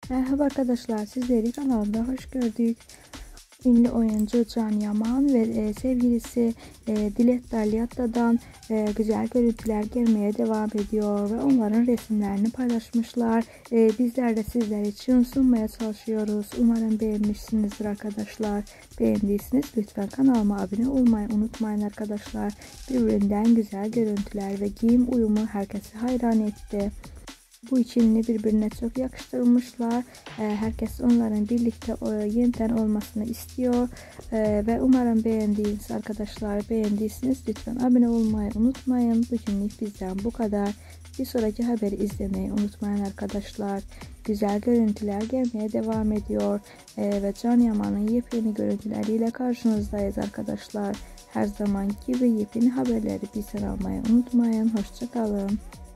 Merhaba arkadaşlar, sizleri kanalımda hoş gördük. Ünlü oyuncu Can Yaman ve sevgilisi Dilek Dalyata'dan güzel görüntüler gelmeye devam ediyor ve onların resimlerini paylaşmışlar. Bizler de sizler için sunmaya çalışıyoruz. Umarım beğenmişsinizdir arkadaşlar. Beğendiyseniz lütfen kanalıma abone olmayı unutmayın arkadaşlar. Birbirinden güzel görüntüler ve giyim uyumu herkesi hayran etti. Bu ikilini birbirine çok yakıştırmışlar. Herkes onların birlikte yeniden olmasını istiyor. Ve umarım beğendiğiniz arkadaşlar, beğendiyseniz lütfen abone olmayı unutmayın. Bugünlük bizden bu kadar. Bir sonraki haberi izlemeyi unutmayın arkadaşlar. Güzel görüntüler gelmeye devam ediyor. Ve Can Yaman'ın yepyeni görüntüleriyle karşınızdayız arkadaşlar. Her zaman gibi yepyeni haberleri bizden almayı unutmayın. Hoşça kalın.